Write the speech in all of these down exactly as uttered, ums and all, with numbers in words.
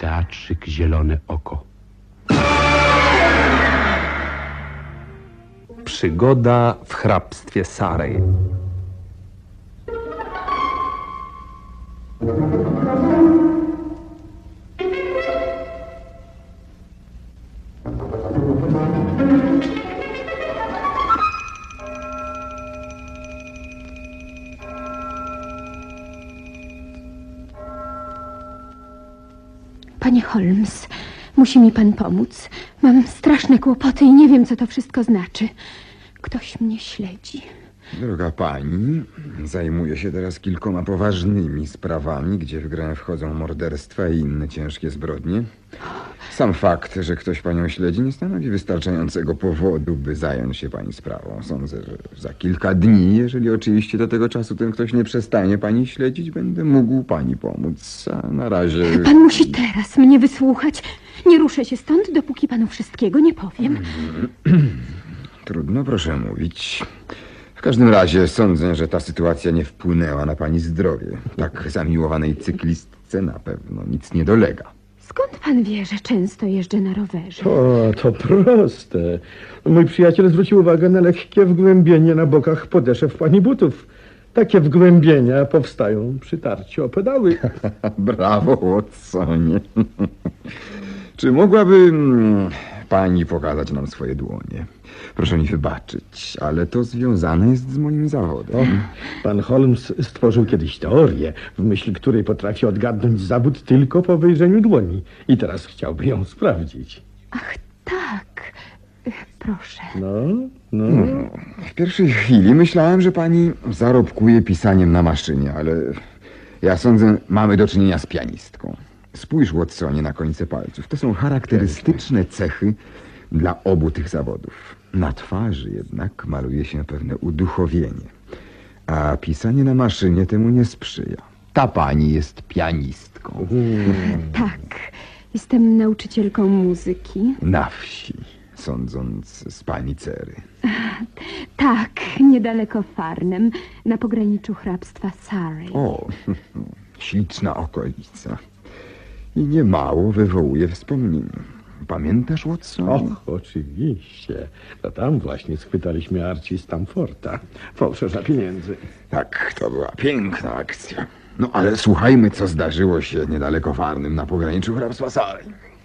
Teatrzyk Zielone Oko. Przygoda w hrabstwie Surrey. Panie Holmes, musi mi pan pomóc. Mam straszne kłopoty i nie wiem, co to wszystko znaczy. Ktoś mnie śledzi. Droga pani, zajmuję się teraz kilkoma poważnymi sprawami, gdzie w grę wchodzą morderstwa i inne ciężkie zbrodnie. Sam fakt, że ktoś panią śledzi, nie stanowi wystarczającego powodu, by zająć się pani sprawą. Sądzę, że za kilka dni, jeżeli oczywiście do tego czasu ten ktoś nie przestanie pani śledzić, będę mógł pani pomóc. A na razie... Pan musi teraz mnie wysłuchać. Nie ruszę się stąd, dopóki panu wszystkiego nie powiem. Trudno, proszę mówić. W każdym razie sądzę, że ta sytuacja nie wpłynęła na pani zdrowie. Tak zamiłowanej cyklistce na pewno nic nie dolega. Skąd pan wie, że często jeżdżę na rowerze? O, to proste. Mój przyjaciel zwrócił uwagę na lekkie wgłębienie na bokach podeszew pani butów. Takie wgłębienia powstają przy tarciu o pedały. Brawo, Watsonie. Czy mogłaby pani pokazać nam swoje dłonie? Proszę mi wybaczyć, ale to związane jest z moim zawodem. O, pan Holmes stworzył kiedyś teorię, w myśl której potrafi odgadnąć zawód tylko po wejrzeniu dłoni. I teraz chciałby ją sprawdzić. Ach, tak. Proszę. No, no. no. W pierwszej chwili myślałem, że pani zarobkuje pisaniem na maszynie, ale ja sądzę, mamy do czynienia z pianistką. Spójrz, Watsonie, na końce palców. To są charakterystyczne cechy dla obu tych zawodów. Na twarzy jednak maluje się pewne uduchowienie, a pisanie na maszynie temu nie sprzyja. Ta pani jest pianistką. Tak, jestem nauczycielką muzyki. Na wsi, sądząc z pani cery. Tak, niedaleko Farnham, na pograniczu hrabstwa Surrey. O, śliczna okolica. I niemało wywołuje wspomnień. Pamiętasz, Watson? Och, oczywiście. To tam właśnie schwytaliśmy Archie Stamforda, fałszerza pieniędzy. Tak, to była piękna akcja. No ale słuchajmy, co zdarzyło się niedaleko Farnham na pograniczu hrabstwa Surrey.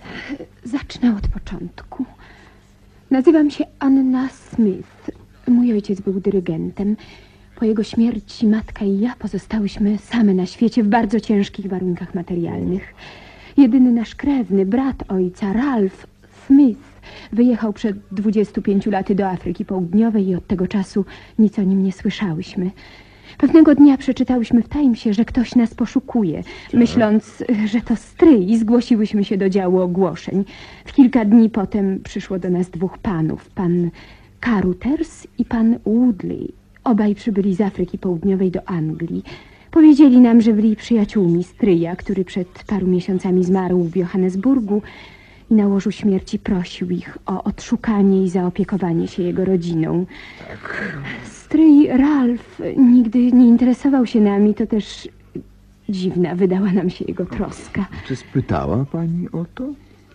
Zacznę od początku. Nazywam się Anna Smith. Mój ojciec był dyrygentem. Po jego śmierci matka i ja pozostałyśmy same na świecie w bardzo ciężkich warunkach materialnych. Jedyny nasz krewny, brat ojca, Ralph Smith, wyjechał przed dwudziestu pięciu laty do Afryki Południowej i od tego czasu nic o nim nie słyszałyśmy. Pewnego dnia przeczytałyśmy w Timesie, że ktoś nas poszukuje. Myśląc, że to stryj, zgłosiłyśmy się do działu ogłoszeń. W kilka dni potem przyszło do nas dwóch panów, pan Carruthers i pan Woodley. Obaj przybyli z Afryki Południowej do Anglii. Powiedzieli nam, że byli przyjaciółmi stryja, który przed paru miesiącami zmarł w Johannesburgu i na łożu śmierci prosił ich o odszukanie i zaopiekowanie się jego rodziną. Tak. Stryj Ralph nigdy nie interesował się nami, to też dziwna wydała nam się jego troska. Czy spytała pani o to?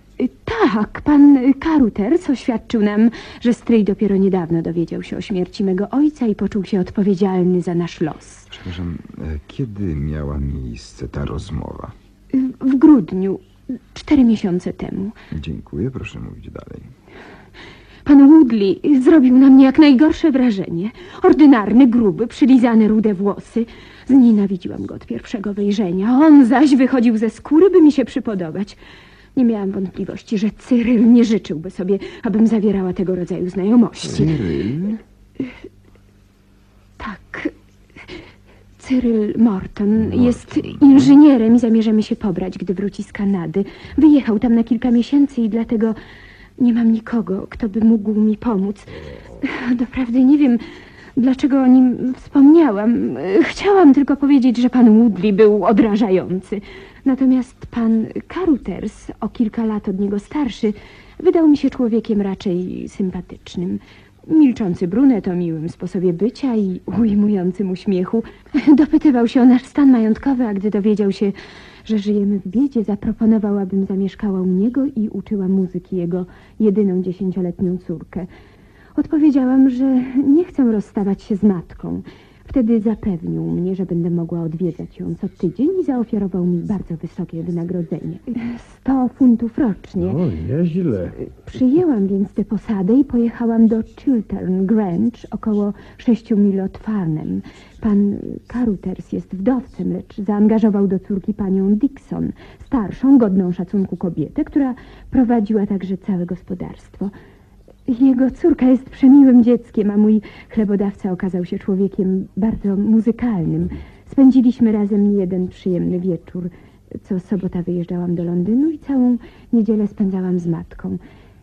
Tak, pan Carruthers oświadczył nam, że stryj dopiero niedawno dowiedział się o śmierci mego ojca i poczuł się odpowiedzialny za nasz los. Przepraszam, kiedy miała miejsce ta rozmowa? W grudniu, cztery miesiące temu. Dziękuję, proszę mówić dalej. Pan Woodley zrobił na mnie jak najgorsze wrażenie. Ordynarny, gruby, przylizane rude włosy. Znienawidziłam go od pierwszego wejrzenia. On zaś wychodził ze skóry, by mi się przypodobać. Nie miałam wątpliwości, że Cyril nie życzyłby sobie, abym zawierała tego rodzaju znajomości. Cyril? Tak. Cyril Morton, Morton jest inżynierem i zamierzamy się pobrać, gdy wróci z Kanady. Wyjechał tam na kilka miesięcy i dlatego nie mam nikogo, kto by mógł mi pomóc. Doprawdy nie wiem, dlaczego o nim wspomniałam. Chciałam tylko powiedzieć, że pan Woodley był odrażający. Natomiast pan Carruthers, o kilka lat od niego starszy, wydał mi się człowiekiem raczej sympatycznym. Milczący brunet o miłym sposobie bycia i ujmującym uśmiechu. Dopytywał się o nasz stan majątkowy, a gdy dowiedział się, że żyjemy w biedzie, zaproponował, abym zamieszkała u niego i uczyła muzyki jego jedyną dziesięcioletnią córkę. Odpowiedziałam, że nie chcę rozstawać się z matką. Wtedy zapewnił mnie, że będę mogła odwiedzać ją co tydzień i zaoferował mi bardzo wysokie wynagrodzenie. Sto funtów rocznie. No, nieźle. Przyjęłam więc tę posadę i pojechałam do Chiltern Grange, około sześciu mil od Farnham. Pan Carruthers jest wdowcem, lecz zaangażował do córki panią Dixon, starszą, godną szacunku kobietę, która prowadziła także całe gospodarstwo. Jego córka jest przemiłym dzieckiem, a mój chlebodawca okazał się człowiekiem bardzo muzykalnym. Spędziliśmy razem jeden przyjemny wieczór. Co sobota wyjeżdżałam do Londynu i całą niedzielę spędzałam z matką.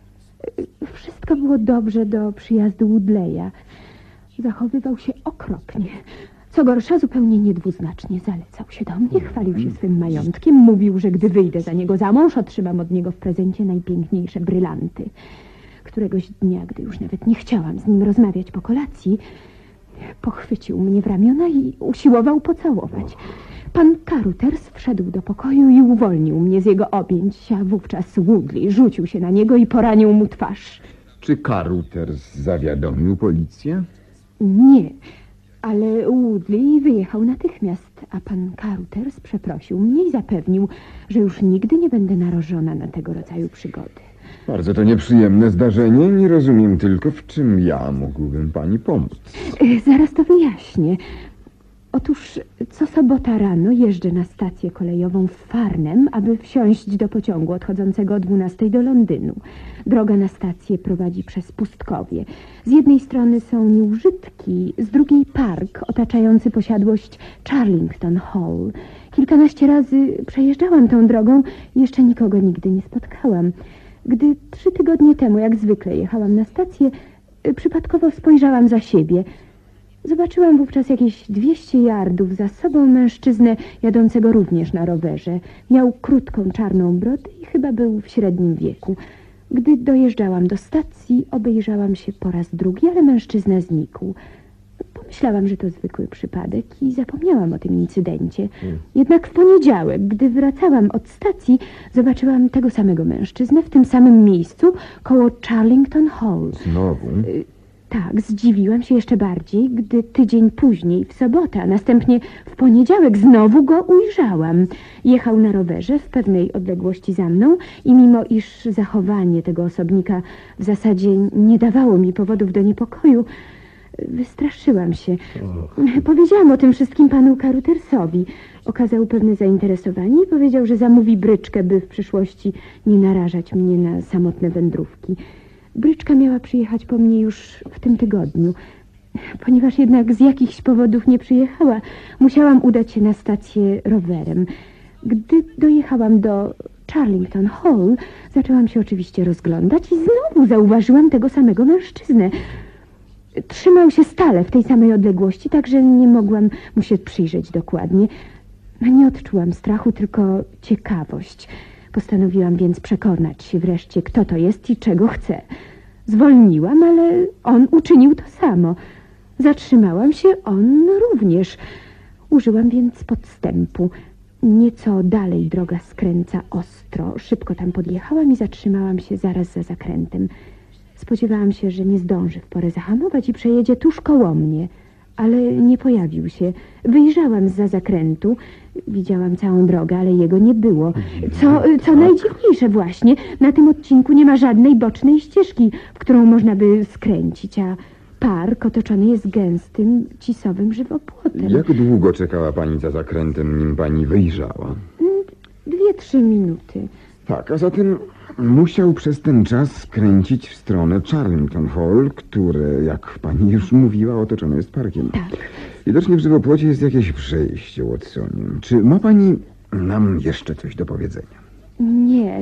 Wszystko było dobrze do przyjazdu Woodleya. Zachowywał się okropnie. Co gorsza, zupełnie niedwuznacznie zalecał się do mnie, chwalił się swym majątkiem, mówił, że gdy wyjdę za niego za mąż, otrzymam od niego w prezencie najpiękniejsze brylanty. Któregoś dnia, gdy już nawet nie chciałam z nim rozmawiać po kolacji, pochwycił mnie w ramiona i usiłował pocałować. Pan Carruthers wszedł do pokoju i uwolnił mnie z jego objęć, a wówczas Woodley rzucił się na niego i poranił mu twarz. Czy Carruthers zawiadomił policję? Nie, ale Woodley wyjechał natychmiast, a pan Carruthers przeprosił mnie i zapewnił, że już nigdy nie będę narażona na tego rodzaju przygody. Bardzo to nieprzyjemne zdarzenie. Nie rozumiem tylko, w czym ja mógłbym pani pomóc. Zaraz to wyjaśnię. Otóż co sobota rano jeżdżę na stację kolejową w Farnham, aby wsiąść do pociągu odchodzącego o dwunastej do Londynu. Droga na stację prowadzi przez pustkowie. Z jednej strony są nieużytki, z drugiej park otaczający posiadłość Charlington Hall. Kilkanaście razy przejeżdżałam tą drogą i jeszcze nikogo nigdy nie spotkałam. Gdy trzy tygodnie temu, jak zwykle, jechałam na stację, przypadkowo spojrzałam za siebie. Zobaczyłam wówczas jakieś dwieście yardów za sobą mężczyznę jadącego również na rowerze. Miał krótką czarną brodę i chyba był w średnim wieku. Gdy dojeżdżałam do stacji, obejrzałam się po raz drugi, ale mężczyzna znikł. Pomyślałam, że to zwykły przypadek i zapomniałam o tym incydencie. Hmm. Jednak w poniedziałek, gdy wracałam od stacji, zobaczyłam tego samego mężczyznę w tym samym miejscu koło Charlington Hall. Znowu? Y tak, zdziwiłam się jeszcze bardziej, gdy tydzień później, w sobotę, a następnie w poniedziałek znowu go ujrzałam. Jechał na rowerze w pewnej odległości za mną i mimo iż zachowanie tego osobnika w zasadzie nie dawało mi powodów do niepokoju, wystraszyłam się. Powiedziałam o tym wszystkim panu Carruthersowi. Okazał pewne zainteresowanie i powiedział, że zamówi bryczkę, by w przyszłości nie narażać mnie na samotne wędrówki. Bryczka miała przyjechać po mnie już w tym tygodniu. Ponieważ jednak z jakichś powodów nie przyjechała, musiałam udać się na stację rowerem. Gdy dojechałam do Charlington Hall, zaczęłam się oczywiście rozglądać i znowu zauważyłam tego samego mężczyznę. Trzymał się stale w tej samej odległości, tak że nie mogłam mu się przyjrzeć dokładnie. Nie odczułam strachu, tylko ciekawość. Postanowiłam więc przekonać się wreszcie, kto to jest i czego chce. Zwolniłam, ale on uczynił to samo. Zatrzymałam się, on również. Użyłam więc podstępu. Nieco dalej droga skręca ostro. Szybko tam podjechałam i zatrzymałam się zaraz za zakrętem. Spodziewałam się, że nie zdąży w porę zahamować i przejedzie tuż koło mnie, ale nie pojawił się. Wyjrzałam zza zakrętu, widziałam całą drogę, ale jego nie było. Co, co najdziwniejsze właśnie, na tym odcinku nie ma żadnej bocznej ścieżki, w którą można by skręcić, a park otoczony jest gęstym, cisowym żywopłotem. Jak długo czekała pani za zakrętem, nim pani wyjrzała? Dwie, trzy minuty. Tak, a zatem musiał przez ten czas skręcić w stronę Charlington Hall, które, jak pani już mówiła, otoczone jest parkiem. Tak. Widocznie w żywopłocie jest jakieś przejście, Watsonie. Czy ma pani nam jeszcze coś do powiedzenia? Nie,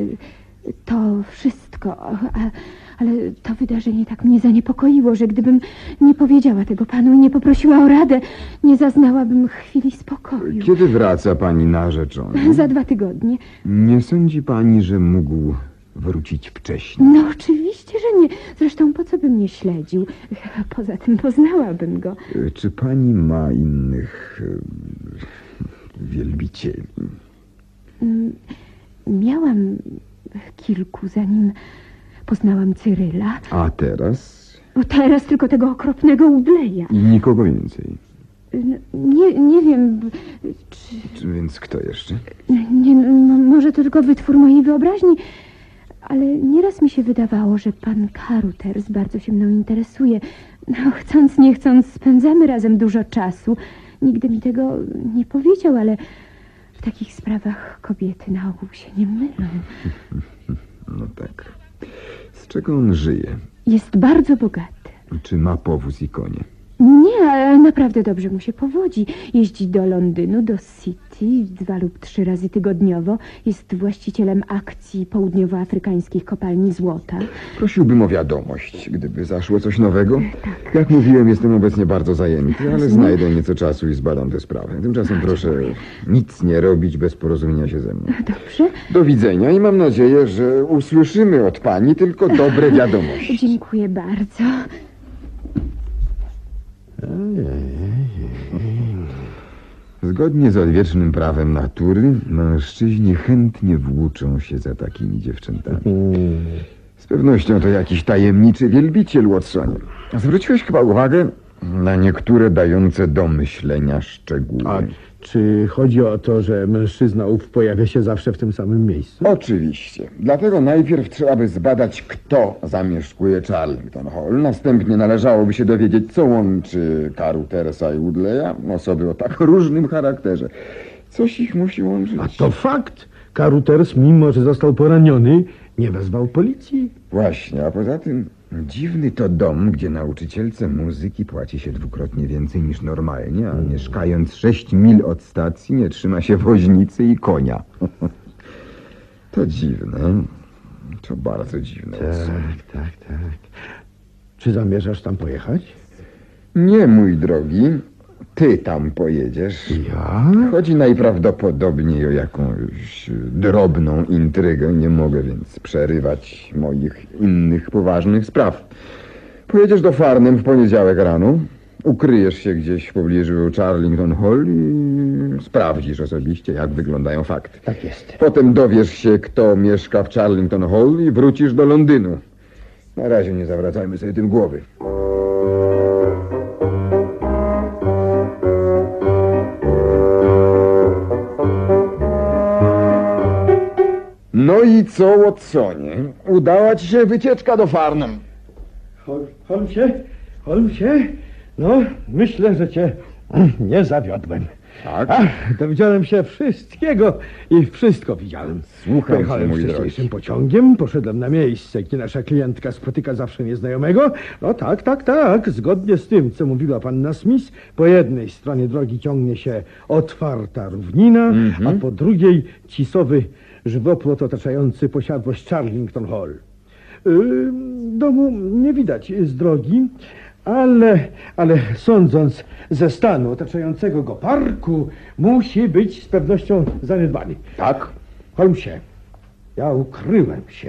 to wszystko. A, ale to wydarzenie tak mnie zaniepokoiło, że gdybym nie powiedziała tego panu i nie poprosiła o radę, nie zaznałabym chwili spokoju. Kiedy wraca pani narzeczony? Za dwa tygodnie. Nie sądzi pani, że mógł wrócić wcześniej? No oczywiście, że naturalnie. Zresztą po co by mnie śledził? Poza tym poznałabym go. Czy pani ma innych e, wielbicieli? Miałam kilku, zanim poznałam Cyryla. A teraz? Bo teraz tylko tego okropnego Udleja. I nikogo więcej. Nie, nie wiem, czy... Czy więc kto jeszcze? Nie, no, może to tylko wytwór mojej wyobraźni, ale nieraz mi się wydawało, że pan Karuters bardzo się mną interesuje. No, chcąc, nie chcąc, spędzamy razem dużo czasu. Nigdy mi tego nie powiedział, ale w takich sprawach kobiety na ogół się nie mylą. No tak. Z czego on żyje? Jest bardzo bogaty. Czy ma powóz i konie? Nie, ale naprawdę dobrze mu się powodzi. Jeździ do Londynu, do City dwa lub trzy razy tygodniowo. Jest właścicielem akcji południowoafrykańskich kopalni złota. Prosiłbym o wiadomość, gdyby zaszło coś nowego. Tak. Jak mówiłem, jestem obecnie bardzo zajęty, ale znajdę nieco czasu i zbadam tę sprawę. Tymczasem proszę nic nie robić bez porozumienia się ze mną. Dobrze. Do widzenia i mam nadzieję, że usłyszymy od pani tylko dobre wiadomości. Dziękuję bardzo. Zgodnie z odwiecznym prawem natury, mężczyźni chętnie włóczą się za takimi dziewczętami. Z pewnością to jakiś tajemniczy wielbiciel, Watsonie. Zwróciłeś chyba uwagę na niektóre dające do myślenia szczegóły. A czy chodzi o to, że mężczyzna ów pojawia się zawsze w tym samym miejscu? Oczywiście. Dlatego najpierw trzeba by zbadać, kto zamieszkuje Charlington Hall. Następnie należałoby się dowiedzieć, co łączy Carutersa i Woodleya, osoby o tak różnym charakterze. Coś ich musi łączyć. A to fakt. Caruters, mimo że został poraniony, nie wezwał policji. Właśnie, a poza tym dziwny to dom, gdzie nauczycielce muzyki płaci się dwukrotnie więcej niż normalnie, a mieszkając sześć mil od stacji nie trzyma się woźnicy i konia. To dziwne. To bardzo dziwne. Tak, tak, tak. Czy zamierzasz tam pojechać? Nie, mój drogi. Ty tam pojedziesz. Ja? Chodzi najprawdopodobniej o jakąś drobną intrygę. Nie mogę więc przerywać moich innych poważnych spraw. Pojedziesz do Farnham w poniedziałek rano. Ukryjesz się gdzieś w pobliżu Charlington Hall i sprawdzisz osobiście, jak wyglądają fakty. Tak jest. Potem dowiesz się, kto mieszka w Charlington Hall i wrócisz do Londynu. Na razie nie zawracajmy sobie tym głowy. No i co, Watsonie? Udała ci się wycieczka do Farnham. Hol- Holmesie? Holmesie? No, myślę, że cię nie zawiodłem. Tak? Ach, dowiedziałem się wszystkiego i wszystko widziałem. Słucham cię, Pojechałem mój wcześniejszym drogi. pociągiem, poszedłem na miejsce, gdzie nasza klientka spotyka zawsze nieznajomego. No tak, tak, tak, zgodnie z tym, co mówiła panna Smith, po jednej stronie drogi ciągnie się otwarta równina, Mhm. a po drugiej cisowy żywopłot otaczający posiadłość Charlington Hall. Yy, domu nie widać z drogi, ale, ale sądząc ze stanu otaczającego go parku, musi być z pewnością zaniedbany. Tak? Holmesie, ja ukryłem się.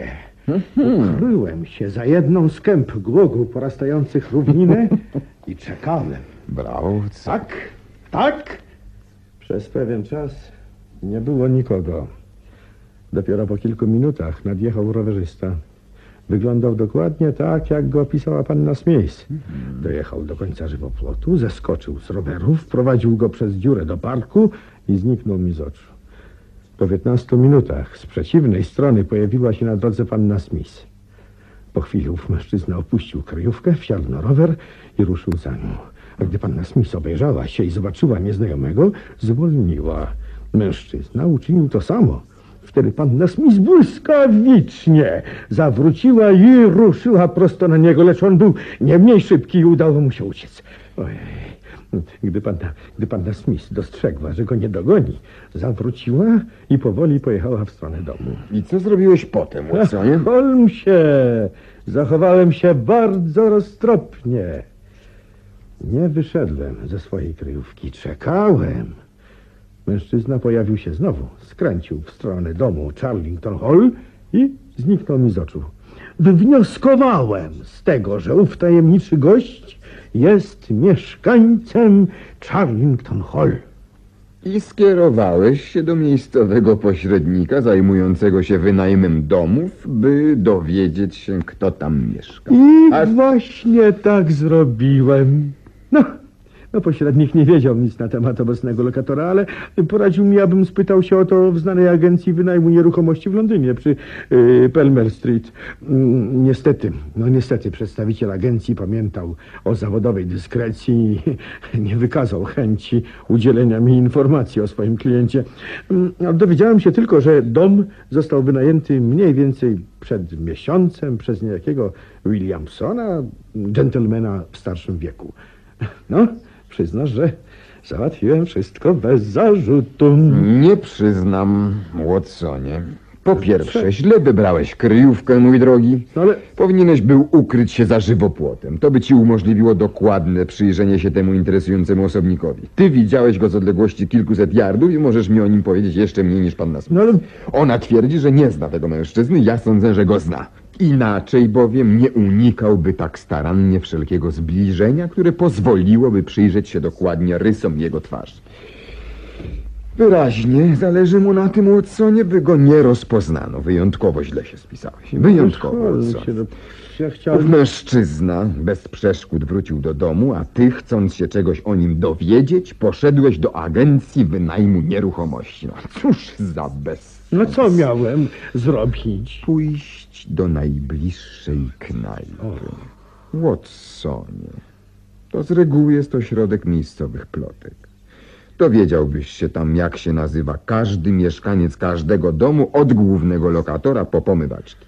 Ukryłem się za jedną z kęp głogu porastających równinę i czekałem. Brawo. Co? Tak, tak. Przez pewien czas nie było nikogo. Dopiero po kilku minutach nadjechał rowerzysta. Wyglądał dokładnie tak, jak go opisała panna Smith. Dojechał do końca żywopłotu, zeskoczył z roweru, wprowadził go przez dziurę do parku i zniknął mi z oczu. Po piętnastu minutach z przeciwnej strony pojawiła się na drodze panna Smith. Po chwili ów mężczyzna opuścił kryjówkę, wsiadł na rower i ruszył za nią. A gdy panna Smith obejrzała się i zobaczyła nieznajomego, zwolniła. Mężczyzna uczynił to samo. Wtedy panna Smith błyskawicznie zawróciła i ruszyła prosto na niego, lecz on był nie mniej szybki i udało mu się uciec. Ojej. Gdy panna, gdy panna Smith dostrzegła, że go nie dogoni, zawróciła i powoli pojechała w stronę domu. I co zrobiłeś potem, Watsonie? Holmesie, zachowałem się bardzo roztropnie. Nie wyszedłem ze swojej kryjówki, czekałem. Mężczyzna pojawił się znowu, skręcił w stronę domu Charlington Hall i zniknął mi z oczu. wywnioskowałem z tego, że ów tajemniczy gość jest mieszkańcem Charlington Hall. I skierowałeś się do miejscowego pośrednika zajmującego się wynajmem domów, by dowiedzieć się, kto tam mieszka. I A- właśnie tak zrobiłem. No, no, pośrednik nie wiedział nic na temat obecnego lokatora, ale poradził mi, abym spytał się o to w znanej agencji wynajmu nieruchomości w Londynie przy y, Pelmer Street. Mm, niestety, no niestety przedstawiciel agencji pamiętał o zawodowej dyskrecji i nie wykazał chęci udzielenia mi informacji o swoim kliencie. Mm, dowiedziałem się tylko, że dom został wynajęty mniej więcej przed miesiącem przez niejakiego Williamsona, dżentelmena w starszym wieku. No, przyznasz, że załatwiłem wszystko bez zarzutu. Nie przyznam, Watsonie. Po pierwsze, źle wybrałeś kryjówkę, mój drogi. No ale Powinieneś był ukryć się za żywopłotem. To by ci umożliwiło dokładne przyjrzenie się temu interesującemu osobnikowi. Ty widziałeś go z odległości kilkuset yardów i możesz mi o nim powiedzieć jeszcze mniej niż pan Nasmith. No ale- Ona twierdzi, że nie zna tego mężczyzny, ja sądzę, że go zna. Inaczej bowiem nie unikałby tak starannie wszelkiego zbliżenia, które pozwoliłoby przyjrzeć się dokładnie rysom jego twarzy. Wyraźnie zależy mu na tym, Watsonie, by go nie rozpoznano. Wyjątkowo źle się spisałeś. Wyjątkowo, Szkoda Watsonie. się, no, ja Ów chciałem... mężczyzna bez przeszkód wrócił do domu, a ty, chcąc się czegoś o nim dowiedzieć, poszedłeś do agencji wynajmu nieruchomości. No cóż za bez... No co miałem zrobić? Pójść do najbliższej knajpy. Watsonie, to z reguły jest to środek miejscowych plotek. Dowiedziałbyś się tam, jak się nazywa każdy mieszkaniec każdego domu, od głównego lokatora po pomywaczki.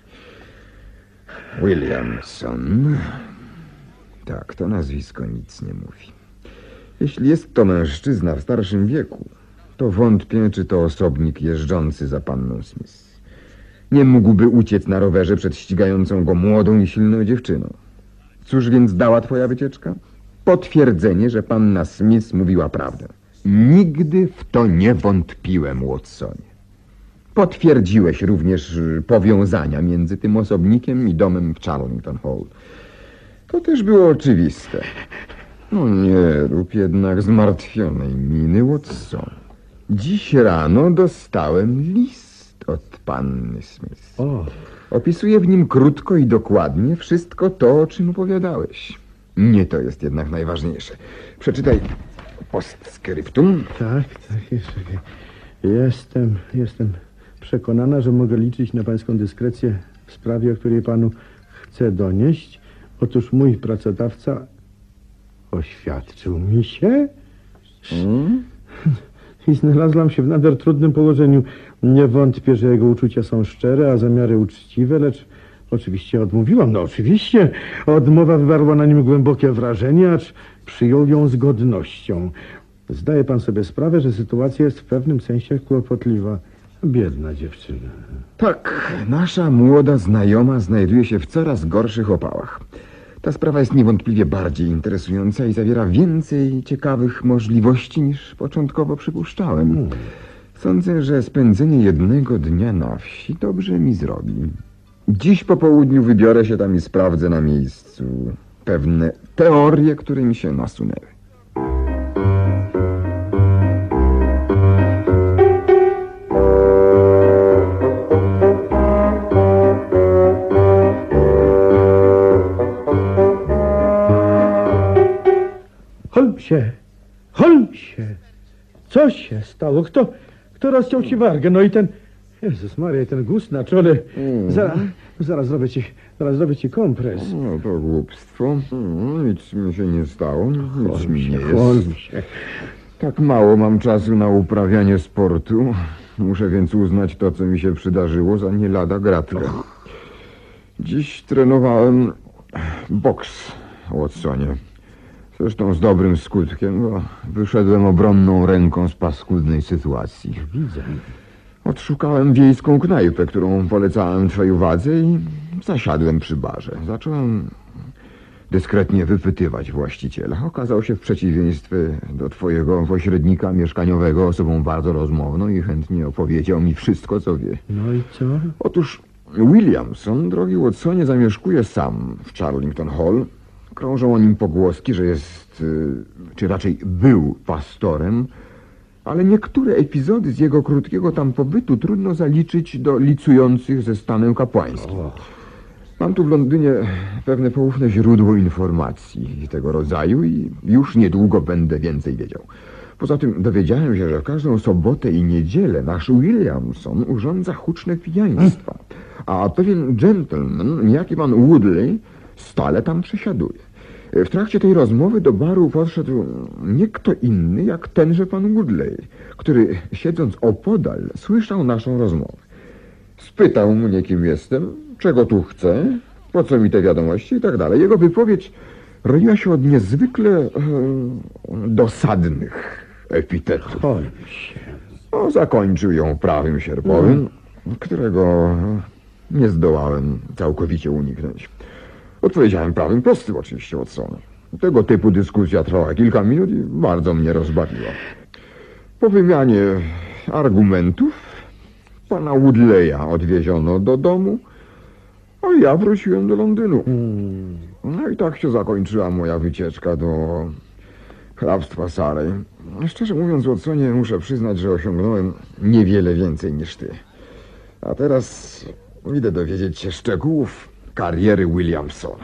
Williamson. Tak, to nazwisko nic nie mówi. Jeśli jest to mężczyzna w starszym wieku, to wątpię, czy to osobnik jeżdżący za panną Smith. Nie mógłby uciec na rowerze przed ścigającą go młodą i silną dziewczyną. Cóż więc dała twoja wycieczka? Potwierdzenie, że panna Smith mówiła prawdę. Nigdy w to nie wątpiłem, Watsonie. Potwierdziłeś również y, powiązania między tym osobnikiem i domem w Charlington Hall. To też było oczywiste. No nie rób jednak zmartwionej miny, Watson. Dziś rano dostałem list od panny Smith. O, Opisuję w nim krótko i dokładnie wszystko to, o czym opowiadałeś. Nie to jest jednak najważniejsze. Przeczytaj postscriptum. tak, tak, jeszcze. Jestem, jestem przekonana, że mogę liczyć na pańską dyskrecję w sprawie, o której panu chcę donieść. Otóż mój pracodawca oświadczył mi się Hmm? i znalazłam się w nader trudnym położeniu. Nie wątpię, że jego uczucia są szczere, a zamiary uczciwe, lecz oczywiście odmówiłam. No oczywiście, odmowa wywarła na nim głębokie wrażenie, acz przyjął ją z godnością. Zdaje pan sobie sprawę, że sytuacja jest w pewnym sensie kłopotliwa. Biedna dziewczyna. Tak, nasza młoda znajoma znajduje się w coraz gorszych opałach. Ta sprawa jest niewątpliwie bardziej interesująca i zawiera więcej ciekawych możliwości niż początkowo przypuszczałem. Sądzę, że spędzenie jednego dnia na wsi dobrze mi zrobi. Dziś po południu wybiorę się tam i sprawdzę na miejscu pewne teorie, które mi się nasunęły. Holmesie! Holmesie! Co się stało? Kto, kto rozciął ci wargę? No i ten... Jezus Maria, ten guz na czole. Mm. Zaraz, zaraz zrobię ci, zaraz zrobię ci kompres. No to głupstwo. Mm, nic mi się nie stało. Nic mi nie jest. Holmesie. Tak mało mam czasu na uprawianie sportu. Muszę więc uznać to, co mi się przydarzyło, za nie lada gratkę. Dziś trenowałem boks, Watsonie. Zresztą z dobrym skutkiem, bo wyszedłem obronną ręką z paskudnej sytuacji. Widzę. Odszukałem wiejską knajpę, którą polecałem twojej uwadze i zasiadłem przy barze. Zacząłem dyskretnie wypytywać właściciela. Okazał się w przeciwieństwie do twojego pośrednika mieszkaniowego osobą bardzo rozmowną i chętnie opowiedział mi wszystko, co wie. No i co? Otóż Williamson, drogi Watsonie, zamieszkuje sam w Charlington Hall. Krążą o nim pogłoski, że jest, czy raczej był pastorem, ale niektóre epizody z jego krótkiego tam pobytu trudno zaliczyć do licujących ze stanem kapłańskim. Mam tu w Londynie pewne poufne źródło informacji tego rodzaju i już niedługo będę więcej wiedział. Poza tym dowiedziałem się, że w każdą sobotę i niedzielę nasz Williamson urządza huczne pijaństwa, a pewien gentleman, niejaki pan Woodley, stale tam przesiaduje. W trakcie tej rozmowy do baru podszedł nie kto inny jak tenże pan Woodley, który siedząc opodal słyszał naszą rozmowę. Spytał mnie, kim jestem, czego tu chcę, po co mi te wiadomości i tak dalej. Jego wypowiedź roiła się od niezwykle e, dosadnych epitetów. O, zakończył ją prawym sierpowym, którego nie zdołałem całkowicie uniknąć. Odpowiedziałem prawym prostym oczywiście, Watson. Tego typu dyskusja trwała kilka minut i bardzo mnie rozbawiła. Po wymianie argumentów pana Woodleya odwieziono do domu, a ja wróciłem do Londynu. No i tak się zakończyła moja wycieczka do hrabstwa Surrey. Szczerze mówiąc, Watsonie, muszę przyznać, że osiągnąłem niewiele więcej niż ty. A teraz idę dowiedzieć się szczegółów kariery Williamsona.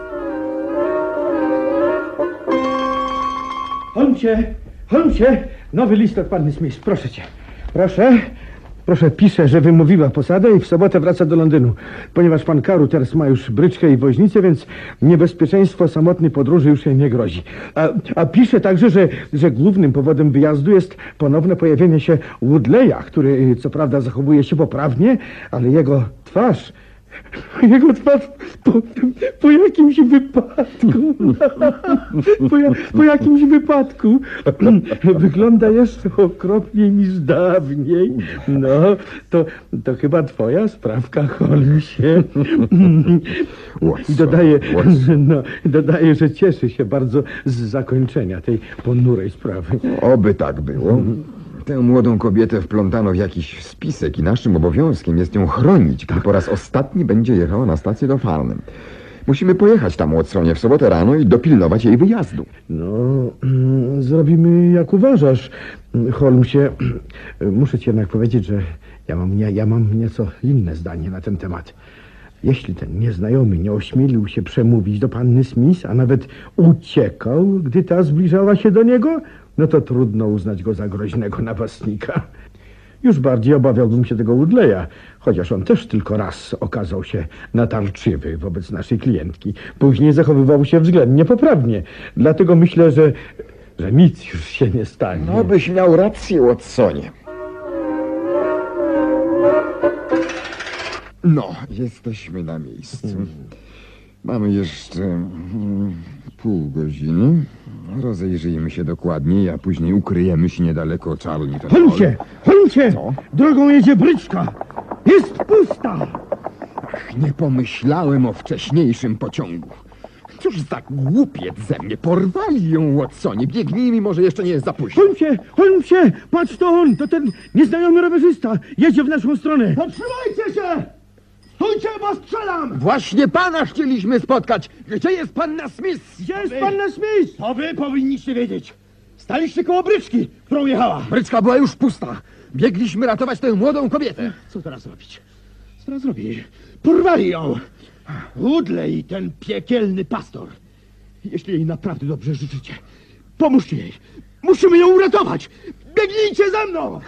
Holmesie, Holmesie, nowy list od panny Smith, proszę cię. Proszę, proszę, pisze, że wymówiła posadę i w sobotę wraca do Londynu. Ponieważ pan Carew teraz ma już bryczkę i woźnicę, więc niebezpieczeństwo samotnej podróży już jej nie grozi. A, a pisze także, że, że głównym powodem wyjazdu jest ponowne pojawienie się Woodleya, który co prawda zachowuje się poprawnie, ale jego twarz... Jego twarz po, po jakimś wypadku, po, ja, po jakimś wypadku wygląda jeszcze okropniej niż dawniej. No, to, to chyba twoja sprawka, Holmesie. Dodaje, no, dodaje, że cieszy się bardzo z zakończenia tej ponurej sprawy. Oby tak było. Tę młodą kobietę wplątano w jakiś spisek i naszym obowiązkiem jest ją chronić, gdy po raz ostatni będzie jechała na stację do Farnham. Musimy pojechać tam, Watsonie, w sobotę rano i dopilnować jej wyjazdu. No, zrobimy jak uważasz, Holmesie. Muszę ci jednak powiedzieć, że ja mam, nie, ja mam nieco inne zdanie na ten temat. Jeśli ten nieznajomy nie ośmielił się przemówić do panny Smith, a nawet uciekał, gdy ta zbliżała się do niego, no to trudno uznać go za groźnego napastnika. Już bardziej obawiałbym się tego Woodleya, chociaż on też tylko raz okazał się natarczywy wobec naszej klientki. Później zachowywał się względnie poprawnie. Dlatego myślę, że, że nic już się nie stanie. No byś miał rację, Watsonie. No, jesteśmy na miejscu. Mamy jeszcze mm, pół godziny. Rozejrzyjmy się dokładniej, a później ukryjemy się niedaleko Charlington Hall. Holmesie! Holmesie! Co? Drogą jedzie bryczka! Jest pusta! Ach, nie pomyślałem o wcześniejszym pociągu. Cóż za głupiec ze mnie. Porwali ją, Watsonie. Biegnijmy, może jeszcze nie jest za późno. Holmesie! Holmesie! Patrz, to on! To ten nieznajomy rowerzysta! Jedzie w naszą stronę! Zatrzymajcie się! Stójcie, bo strzelam! Właśnie pana chcieliśmy spotkać. Gdzie jest panna Smith? Gdzie jest panna Smith? To wy powinniście wiedzieć. Staliście koło bryczki, którą jechała. Bryczka była już pusta. Biegliśmy ratować tę młodą kobietę. Co teraz robić? Co teraz robić? Porwali ją! Woodley, ten piekielny pastor. Jeśli jej naprawdę dobrze życzycie, pomóżcie jej. Musimy ją uratować. Biegnijcie za mną!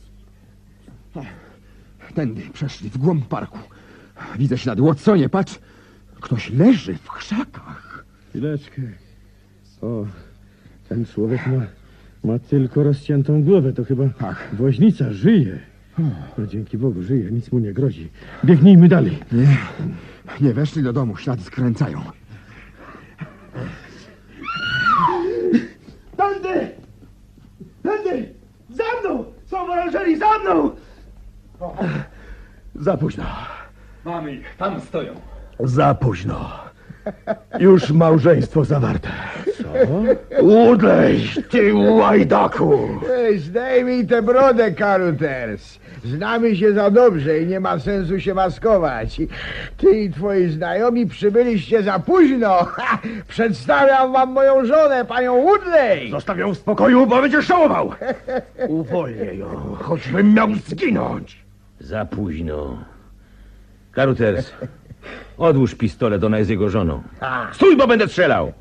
Tędy przeszli w głąb parku. Widzę ślady, Watsonie, patrz. Ktoś leży w krzakach. Chwileczkę. O, ten człowiek ma, ma tylko rozciętą głowę. To chyba Ach. woźnica żyje. No, dzięki Bogu żyje, nic mu nie grozi. Biegnijmy dalej. Nie, nie weszli do domu, ślady skręcają. Tędy! Tędy! Za mną! Są w oranżerii, za mną! Za późno. Mamy ich, tam stoją. Za późno. Już małżeństwo zawarte. Woodley, ty łajdaku! Ej, zdejmij tę brodę, Carruthers. Znamy się za dobrze i nie ma sensu się maskować. Ty i twoi znajomi przybyliście za późno. Ha! Przedstawiam wam moją żonę, panią Woodley. Zostaw ją w spokoju, bo będziesz żałował! Uwolnię ją, choćbym miał zginąć! Za późno. Carruthers, odłóż pistolet, ona jest jego żoną. Stój, bo będę strzelał!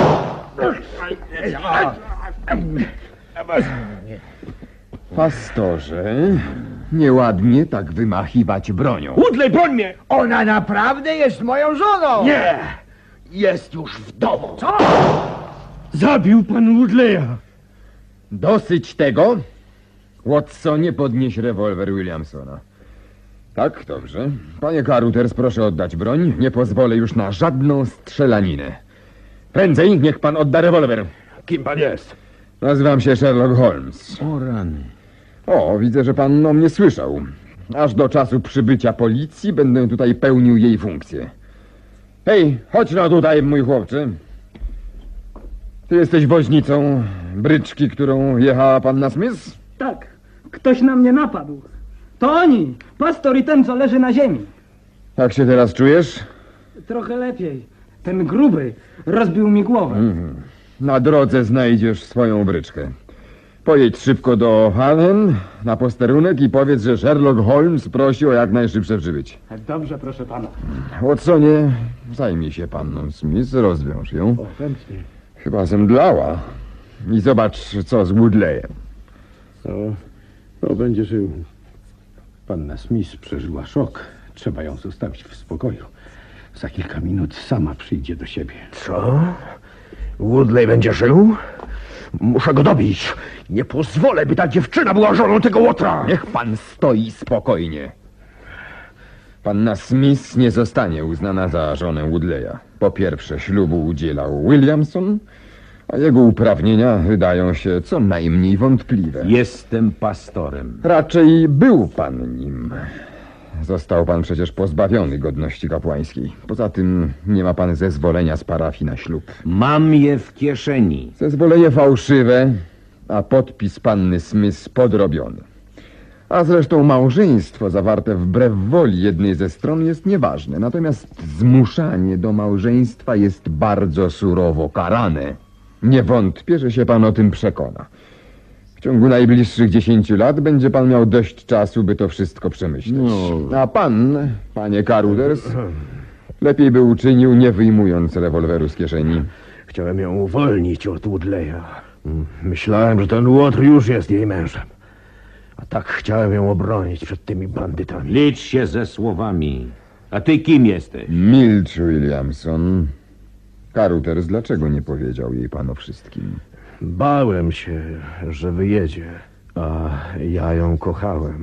Pastorze, nieładnie tak wymachiwać bronią. Woodley, broń mnie! Ona naprawdę jest moją żoną. Nie! Jest już wdową! Co? Zabił pan Woodleya! Dosyć tego. Watsonie, podnieś rewolwer Williamsona. Tak, dobrze. Panie Carruthers, proszę oddać broń. Nie pozwolę już na żadną strzelaninę. Prędzej, niech pan odda rewolwer. Kim pan jest? Nazywam się Sherlock Holmes. O rany. O, widzę, że pan o mnie słyszał. Aż do czasu przybycia policji będę tutaj pełnił jej funkcję. Hej, chodź no tutaj, mój chłopcze. Ty jesteś woźnicą bryczki, którą jechała panna Smith? Tak, ktoś na mnie napadł. To oni, pastor i ten, co leży na ziemi. Jak się teraz czujesz? Trochę lepiej. Ten gruby rozbił mi głowę. Mhm. Na drodze znajdziesz swoją bryczkę. Pojedź szybko do Hallen na posterunek i powiedz, że Sherlock Holmes prosi o jak najszybsze przybycie. Dobrze, proszę pana. Watsonie, zajmij się panną Smith, rozwiąż ją. O, chętnie. Chyba zemdlała. I zobacz, co z Woodleyem. No, no, będzie żył. Panna Smith przeżyła szok. Trzeba ją zostawić w spokoju. Za kilka minut sama przyjdzie do siebie. Co? Woodley będzie żył? Muszę go dobić. Nie pozwolę, by ta dziewczyna była żoną tego łotra. Niech pan stoi spokojnie. Panna Smith nie zostanie uznana za żonę Woodleya. Po pierwsze, ślubu udzielał Williamson, a jego uprawnienia wydają się co najmniej wątpliwe. Jestem pastorem. Raczej był pan nim. Został pan przecież pozbawiony godności kapłańskiej. Poza tym nie ma pan zezwolenia z parafii na ślub. Mam je w kieszeni. Zezwolenie fałszywe, a podpis panny Smith podrobiony. A zresztą małżeństwo zawarte wbrew woli jednej ze stron jest nieważne. Natomiast zmuszanie do małżeństwa jest bardzo surowo karane. Nie wątpię, że się pan o tym przekona. W ciągu najbliższych dziesięciu lat będzie pan miał dość czasu, by to wszystko przemyśleć. No. A pan, panie Carruthers, lepiej by uczynił, nie wyjmując rewolweru z kieszeni. Chciałem ją uwolnić od Woodleya. Myślałem, że ten łotr już jest jej mężem. A tak chciałem ją obronić przed tymi bandytami. Licz się ze słowami. A ty kim jesteś? Milcz, Williamson. Carruthers, dlaczego nie powiedział jej pan o wszystkim? Bałem się, że wyjedzie, a ja ją kochałem.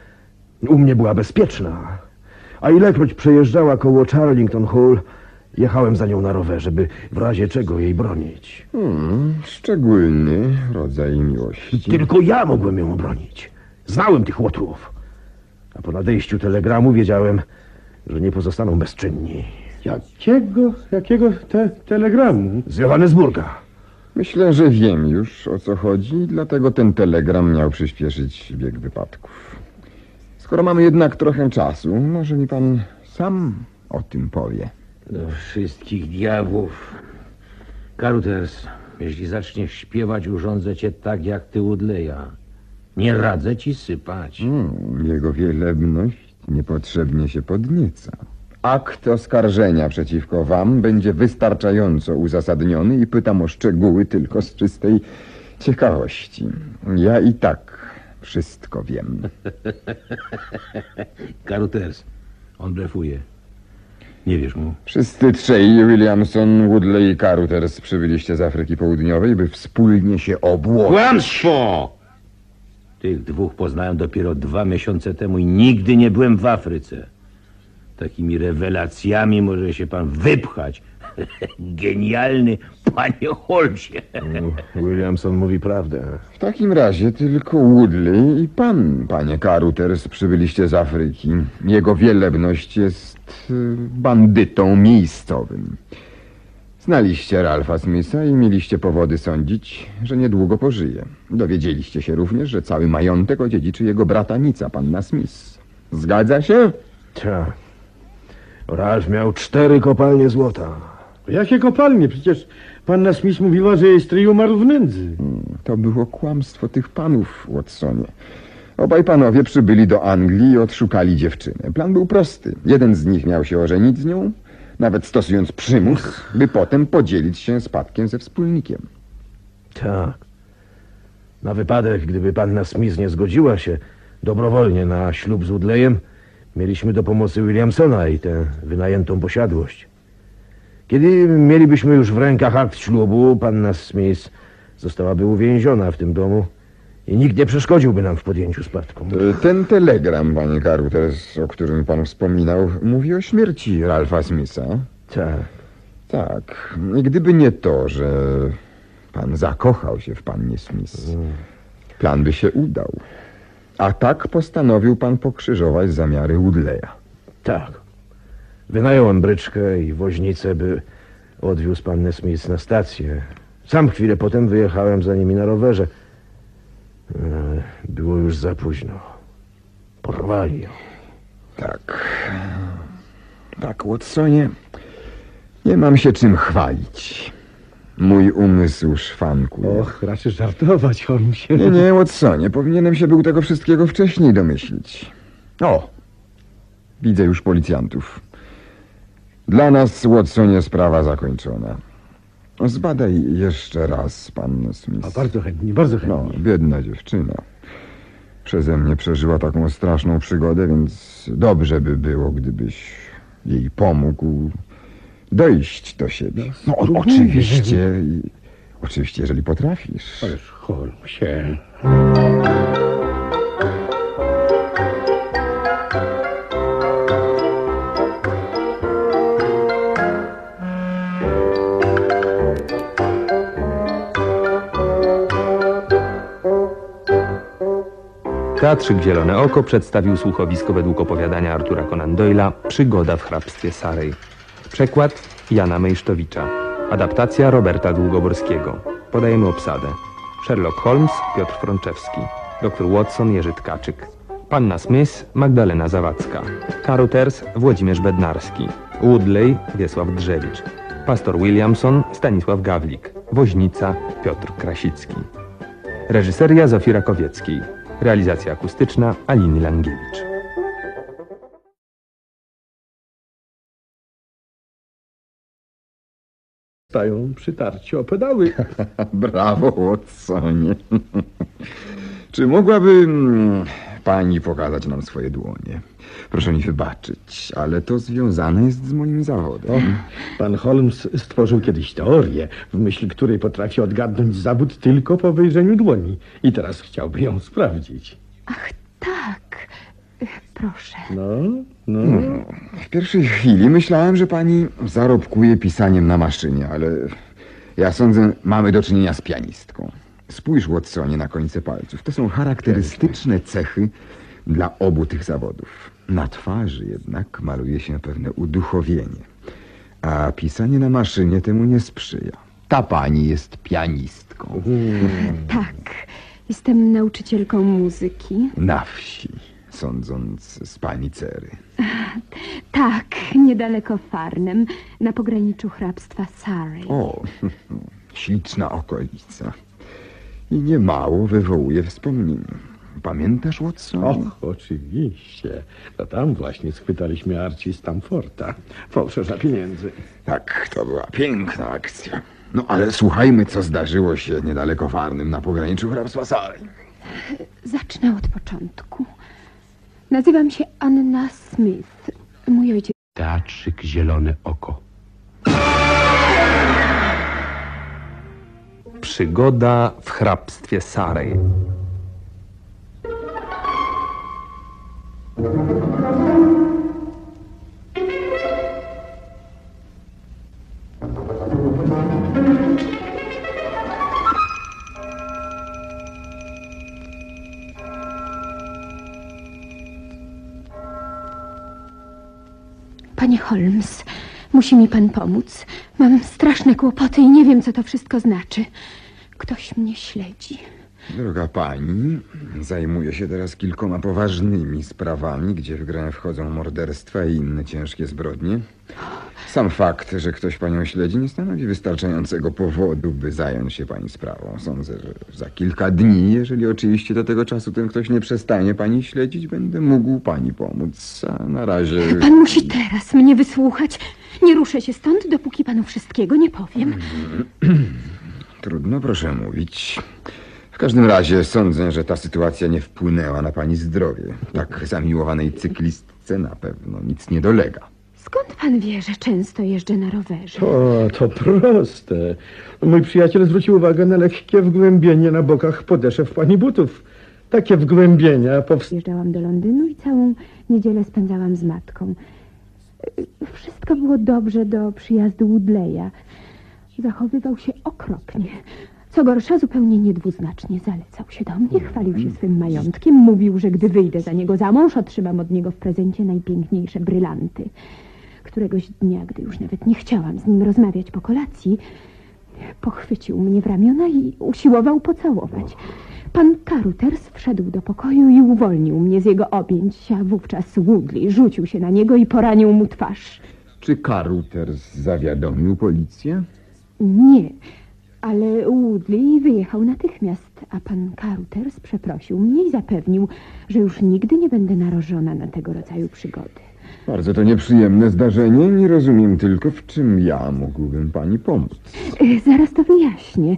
U mnie była bezpieczna, a ilekroć przejeżdżała koło Charlington Hall, jechałem za nią na rowerze, by w razie czego jej bronić. Hmm, szczególny rodzaj miłości. Tylko ja mogłem ją obronić. Znałem tych łotrów. A po nadejściu telegramu wiedziałem, że nie pozostaną bezczynni. Jakiego, jakiego te, telegramu? Z Johannesburga. Myślę, że wiem już, o co chodzi, dlatego ten telegram miał przyspieszyć bieg wypadków. Skoro mamy jednak trochę czasu, może mi pan sam o tym powie. Do wszystkich diabłów. Carruthers, jeśli zaczniesz śpiewać, urządzę cię tak jak ty Woodleya. Nie radzę ci sypać. Hmm, jego wielebność niepotrzebnie się podnieca. Akt oskarżenia przeciwko wam będzie wystarczająco uzasadniony i pytam o szczegóły tylko z czystej ciekawości. Ja i tak wszystko wiem. Carruthers, on blefuje. Nie wierz mu. Wszyscy trzej, Williamson, Woodley i Carruthers, przybyliście z Afryki Południowej, by wspólnie się obłożyć. Kłamstwo! Tych dwóch poznałem dopiero dwa miesiące temu i nigdy nie byłem w Afryce. Takimi rewelacjami może się pan wypchać. Genialny panie Holmesie. Williamson mówi prawdę. W takim razie tylko Woodley i pan, panie Carruthers, przybyliście z Afryki. Jego wielebność jest y, bandytą miejscowym. Znaliście Ralpha Smitha i mieliście powody sądzić, że niedługo pożyje. Dowiedzieliście się również, że cały majątek odziedziczy jego bratanica, panna Smith. Zgadza się? Tak. Ralph miał cztery kopalnie złota. Jakie kopalnie? Przecież panna Smith mówiła, że jej stryj umarł w nędzy. To było kłamstwo tych panów, Watsonie. Obaj panowie przybyli do Anglii i odszukali dziewczynę. Plan był prosty. Jeden z nich miał się ożenić z nią, nawet stosując przymus, by potem podzielić się spadkiem ze wspólnikiem. Tak. Na wypadek, gdyby panna Smith nie zgodziła się dobrowolnie na ślub z Woodleyem, mieliśmy do pomocy Williamsona i tę wynajętą posiadłość. Kiedy mielibyśmy już w rękach akt ślubu, panna Smith zostałaby uwięziona w tym domu i nikt nie przeszkodziłby nam w podjęciu spadku. Ten telegram, panie Carruthers, o którym pan wspominał, mówi o śmierci Ralpha Smitha. Tak. Tak. Gdyby nie to, że pan zakochał się w pannie Smith, plan by się udał. A tak postanowił pan pokrzyżować zamiary Woodleya. Tak. Wynająłem bryczkę i woźnicę, by odwiózł pannę Smith na stację. Sam chwilę potem wyjechałem za nimi na rowerze. Ale było już za późno. Porwali ją. Tak. Tak, Watsonie. Nie mam się czym chwalić. Mój umysł szwankuje. Och, raczej żartować, Holmesie. Nie, nie, Watsonie. Powinienem się był tego wszystkiego wcześniej domyślić. O! Widzę już policjantów. Dla nas, Watsonie, sprawa zakończona. Zbadaj jeszcze raz pannę Smith. A bardzo chętnie, bardzo chętnie. No, biedna dziewczyna. Przeze mnie przeżyła taką straszną przygodę, więc dobrze by było, gdybyś jej pomógł dojść do siebie. No, o, oczywiście. i- Oczywiście, jeżeli potrafisz. Ależ, Holmesie. Teatrzyk Zielone Oko przedstawił słuchowisko według opowiadania Artura Conan Doyle'a Przygoda w hrabstwie Surrey. Przekład Jana Mejsztowicza. Adaptacja Roberta Długoborskiego. Podajemy obsadę. Sherlock Holmes Piotr Frączewski. Doktor Watson Jerzy Tkaczyk. Panna Smith Magdalena Zawadzka. Carruthers Włodzimierz Bednarski. Woodley Wiesław Drzewicz. Pastor Williamson Stanisław Gawlik. Woźnica Piotr Krasicki. Reżyseria Zofii Rakowieckiej. Realizacja akustyczna Aliny Langiewicz. Stają przy tarciu o pedały. Brawo, Watsonie. Czy mogłaby mm, pani pokazać nam swoje dłonie? Proszę mi wybaczyć, ale to związane jest z moim zawodem. O, pan Holmes stworzył kiedyś teorię, w myśl której potrafi odgadnąć zawód tylko po wejrzeniu dłoni. I teraz chciałby ją sprawdzić. Ach, tak. Proszę. No, no. W pierwszej chwili myślałem, że pani zarobkuje pisaniem na maszynie, ale ja sądzę, mamy do czynienia z pianistką. Spójrz, Watsonie, na końce palców. To są charakterystyczne cechy dla obu tych zawodów. Na twarzy jednak maluje się pewne uduchowienie, a pisanie na maszynie temu nie sprzyja. Ta pani jest pianistką. Tak. Jestem nauczycielką muzyki. Na wsi, sądząc z pani Cery. Tak, niedaleko Farnham, na pograniczu hrabstwa Surrey. O, śliczna okolica. I niemało wywołuje wspomnień. Pamiętasz, Watson? Och, oczywiście. To tam właśnie schwytaliśmy Archie Stamforda. Fałszerza pieniędzy. Tak, to była piękna akcja. No ale słuchajmy, co zdarzyło się niedaleko Farnham na pograniczu hrabstwa Surrey. Zacznę od początku. Nazywam się Anna Smith. Mój ojciec... Teatrzyk Zielone Oko. Przygoda w hrabstwie Surrey. Panie Holmes, Musi mi pan pomóc. Mam straszne kłopoty i nie wiem, co to wszystko znaczy. Ktoś mnie śledzi. Droga pani, zajmuję się teraz kilkoma poważnymi sprawami, gdzie w grę wchodzą morderstwa i inne ciężkie zbrodnie. Sam fakt, że ktoś panią śledzi, nie stanowi wystarczającego powodu, by zająć się pani sprawą. Sądzę, że za kilka dni, jeżeli oczywiście do tego czasu ten ktoś nie przestanie pani śledzić, będę mógł pani pomóc. A na razie... Pan musi teraz mnie wysłuchać. Nie ruszę się stąd, dopóki panu wszystkiego nie powiem. Trudno, proszę mówić. W każdym razie sądzę, że ta sytuacja nie wpłynęła na pani zdrowie. Tak zamiłowanej cyklistce na pewno nic nie dolega. Skąd pan wie, że często jeżdżę na rowerze? O, to proste. Mój przyjaciel zwrócił uwagę na lekkie wgłębienie na bokach podeszew pani butów. Takie wgłębienia powstały. Jeżdżałam do Londynu i całą niedzielę spędzałam z matką. Wszystko było dobrze do przyjazdu Woodleya. Zachowywał się okropnie. Co gorsza, zupełnie niedwuznacznie zalecał się do mnie, chwalił się swym majątkiem, mówił, że gdy wyjdę za niego za mąż, otrzymam od niego w prezencie najpiękniejsze brylanty. Któregoś dnia, gdy już nawet nie chciałam z nim rozmawiać po kolacji, pochwycił mnie w ramiona i usiłował pocałować. Pan Carruthers wszedł do pokoju i uwolnił mnie z jego objęć, a wówczas Woodley rzucił się na niego i poranił mu twarz. Czy Carruthers zawiadomił policję? Nie, ale Woodley wyjechał natychmiast, a pan Carruthers przeprosił mnie i zapewnił, że już nigdy nie będę narażona na tego rodzaju przygody. Bardzo to nieprzyjemne zdarzenie. Nie rozumiem tylko, w czym ja mógłbym pani pomóc. Zaraz to wyjaśnię.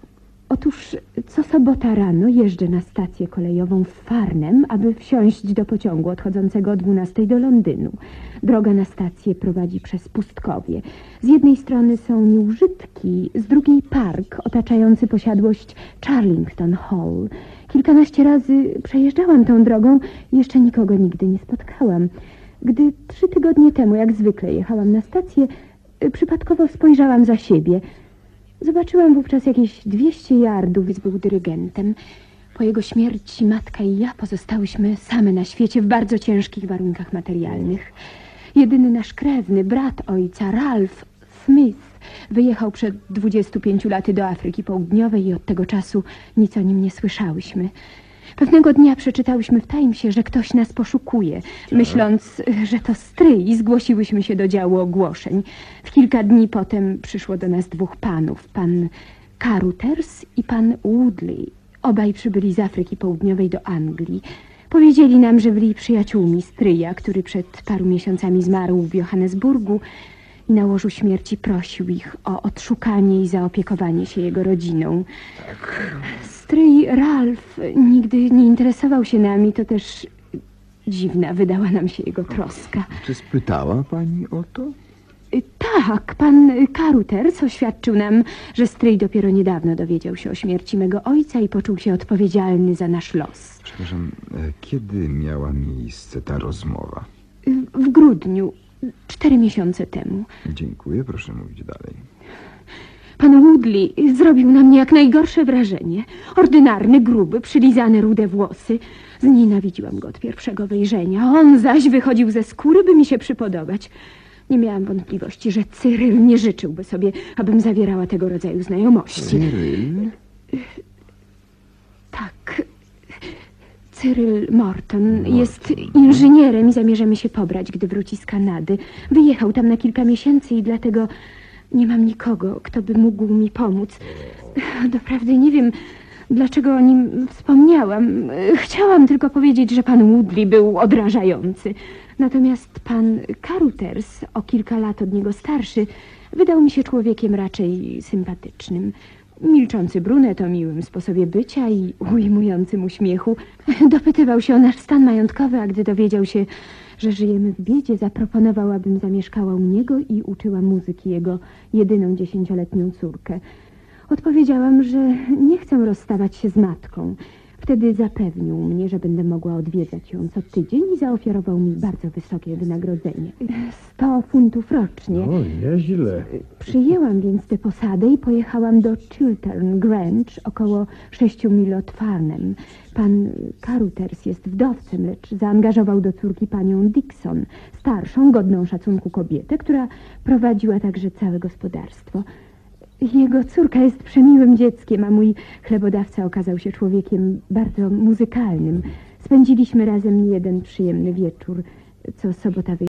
Otóż co sobota rano jeżdżę na stację kolejową w Farnham, aby wsiąść do pociągu odchodzącego o dwunastej do Londynu. Droga na stację prowadzi przez pustkowie. Z jednej strony są nieużytki, z drugiej park otaczający posiadłość Charlington Hall. Kilkanaście razy przejeżdżałam tą drogą i jeszcze nikogo nigdy nie spotkałam. Gdy trzy tygodnie temu, jak zwykle, jechałam na stację, przypadkowo spojrzałam za siebie. Zobaczyłam wówczas jakieś dwieście yardów. Był dyrygentem. Po jego śmierci matka i ja pozostałyśmy same na świecie w bardzo ciężkich warunkach materialnych. Jedyny nasz krewny, brat ojca, Ralph Smith, wyjechał przed dwudziestu pięciu laty do Afryki Południowej i od tego czasu nic o nim nie słyszałyśmy. Pewnego dnia przeczytałyśmy w Timesie, że ktoś nas poszukuje. Myśląc, że to stryj, zgłosiłyśmy się do działu ogłoszeń. W kilka dni potem przyszło do nas dwóch panów. Pan Carruthers i pan Woodley. Obaj przybyli z Afryki Południowej do Anglii. Powiedzieli nam, że byli przyjaciółmi stryja, który przed paru miesiącami zmarł w Johannesburgu i na łożu śmierci prosił ich o odszukanie i zaopiekowanie się jego rodziną. Tak. Stryj Ralph nigdy nie interesował się nami, to też dziwna wydała nam się jego troska. Czy spytała pani o to? Tak, pan Carruthers oświadczył nam, że stryj dopiero niedawno dowiedział się o śmierci mego ojca i poczuł się odpowiedzialny za nasz los. Przepraszam, kiedy miała miejsce ta rozmowa? W grudniu, cztery miesiące temu. Dziękuję, proszę mówić dalej. Pan Woodley zrobił na mnie jak najgorsze wrażenie. Ordynarny, gruby, przylizane rude włosy. Znienawidziłam go od pierwszego wejrzenia. On zaś wychodził ze skóry, by mi się przypodobać. Nie miałam wątpliwości, że Cyril nie życzyłby sobie, abym zawierała tego rodzaju znajomości. Cyril? Tak. Cyril Morton, Morton jest inżynierem i zamierzamy się pobrać, gdy wróci z Kanady. Wyjechał tam na kilka miesięcy i dlatego nie mam nikogo, kto by mógł mi pomóc. Doprawdy nie wiem, dlaczego o nim wspomniałam. Chciałam tylko powiedzieć, że pan Woodley był odrażający. Natomiast pan Carruthers, o kilka lat od niego starszy, wydał mi się człowiekiem raczej sympatycznym. Milczący brunet o miłym sposobie bycia i ujmującym uśmiechu. Dopytywał się o nasz stan majątkowy, a gdy dowiedział się, że żyjemy w biedzie, zaproponował, abym zamieszkała u niego i uczyła muzyki jego jedyną dziesięcioletnią córkę. Odpowiedziałam, że nie chcę rozstawać się z matką. Wtedy zapewnił mnie, że będę mogła odwiedzać ją co tydzień i zaoferował mi bardzo wysokie wynagrodzenie. Sto funtów rocznie. O, nieźle. Przyjęłam więc tę posadę i pojechałam do Chiltern Grange, około sześciu mil od Farnham. Pan Carruthers jest wdowcem, lecz zaangażował do córki panią Dixon, starszą, godną szacunku kobietę, która prowadziła także całe gospodarstwo. Jego córka jest przemiłym dzieckiem, a mój chlebodawca okazał się człowiekiem bardzo muzykalnym. Spędziliśmy razem jeden przyjemny wieczór, co sobota